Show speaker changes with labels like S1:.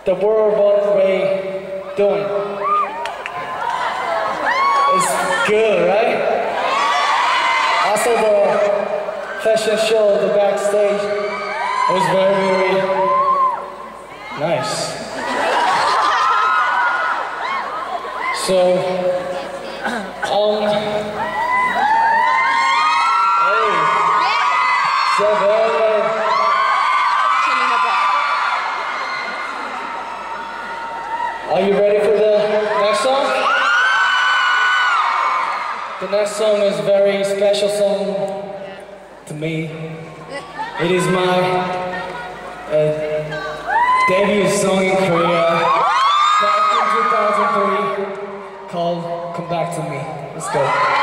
S1: the world Runway doing? It's good, right? Also the fashion show, the backstage, it was very, very nice. So, hey, SE7EN. Are you ready for the next song? The next song is a very special song to me. It is my debut song in Korea back in 2003 called Come Back to Me. Let's go.